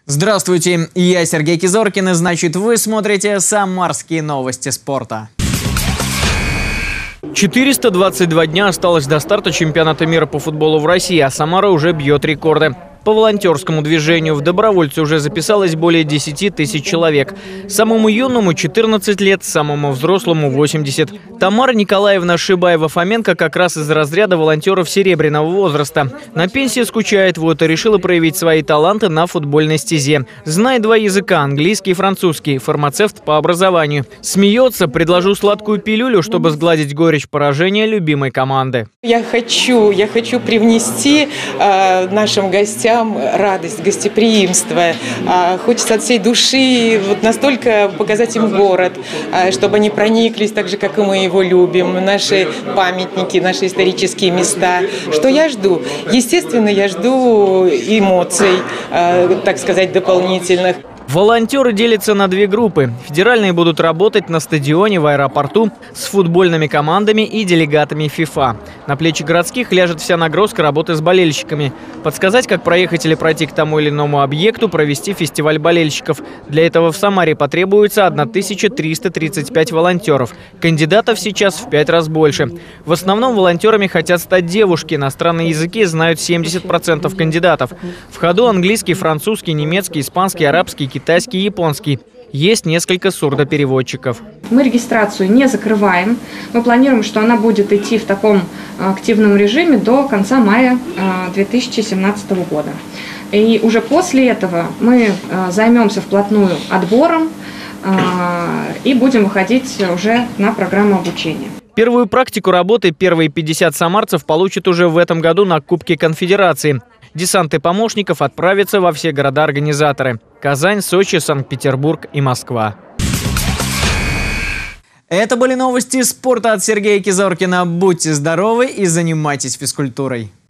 Здравствуйте, я Сергей Кизоркин, и значит вы смотрите «Самарские новости спорта». 422 дня осталось до старта чемпионата мира по футболу в России, а Самара уже бьет рекорды. По волонтерскому движению в добровольцы уже записалось более 10 тысяч человек. Самому юному 14 лет, самому взрослому 80. Тамара Николаевна Шибаева-Фоменко как раз из разряда волонтеров серебряного возраста. На пенсии скучает, вот и решила проявить свои таланты на футбольной стезе. Знает два языка – английский и французский, фармацевт по образованию. Смеется, предложу сладкую пилюлю, чтобы сгладить горечь поражения любимой команды. Я хочу привнести нашим гостям радость, гостеприимство. Хочется от всей души настолько показать им город, чтобы они прониклись так же, как и мы его любим, наши памятники, наши исторические места. Что я жду? Естественно, я жду эмоций, так сказать, дополнительных. Волонтеры делятся на две группы. Федеральные будут работать на стадионе, в аэропорту, с футбольными командами и делегатами ФИФА. На плечи городских ляжет вся нагрузка работы с болельщиками. Подсказать, как проехать или пройти к тому или иному объекту, провести фестиваль болельщиков. Для этого в Самаре потребуется 1335 волонтеров. Кандидатов сейчас в 5 раз больше. В основном волонтерами хотят стать девушки. Иностранные языки знают 70% кандидатов. В ходу английский, французский, немецкий, испанский, арабский, китайский и японский. Есть несколько сурдопереводчиков. Мы регистрацию не закрываем. Мы планируем, что она будет идти в таком активном режиме до конца мая 2017 года. И уже после этого мы займемся вплотную отбором и будем выходить уже на программу обучения. Первую практику работы первые 50 самарцев получат уже в этом году на Кубке Конфедерации. Десанты помощников отправятся во все города-организаторы – Казань, Сочи, Санкт-Петербург и Москва. Это были новости спорта от Сергея Кизоркина. Будьте здоровы и занимайтесь физкультурой.